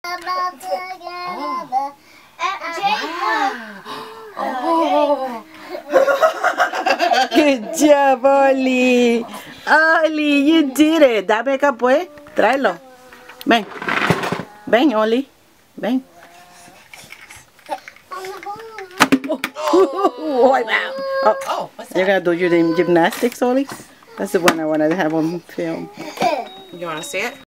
Oh. Good job, Oli. Oli, you did it. Dame acá, pues. Tráelo. Ven. Ven, Oli. Ven. Oh, wow. Oh, you're going to do your gymnastics, Oli? That's the one I want to have on film. You want to see it?